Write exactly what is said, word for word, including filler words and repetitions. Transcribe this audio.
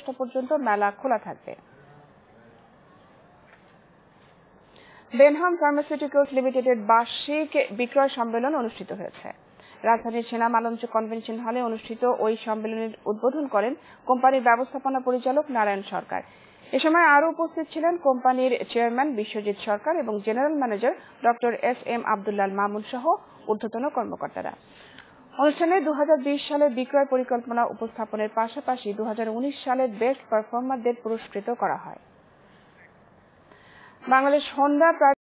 দশটা পর্যন্ত মেলা খোলা থাকবে। বেনহাম ফার্মাসিউটিক্যালস লিমিটেডের বার্ষিক বিক্রয় সম্মেলন অনুষ্ঠিত হয়েছে। রাজধানীর সেনা মালঞ্চ কনভেনশন হলে অনুষ্ঠিত ওই সম্মেলনের উদ্বোধন করেন কোম্পানির ব্যবস্থাপনা পরিচালক নারায়ণ সরকার। এ সময় আরও উপস্থিত ছিলেন কোম্পানির চেয়ারম্যান বিশ্বজিৎ সরকার এবং general manager doctor S M Abdullah Mamun সহ ঊর্ধ্বতন কর্মকর্তারা। অনুষ্ঠানে দু হাজার বিশ সালের বিক্রয় পরিকল্পনা উপস্থাপনের পাশাপাশি দু হাজার উনিশ সালের বেস্ট পারফর্মারদের পুরস্কৃত করা হয়। বাংলাদেশ হোন্ডা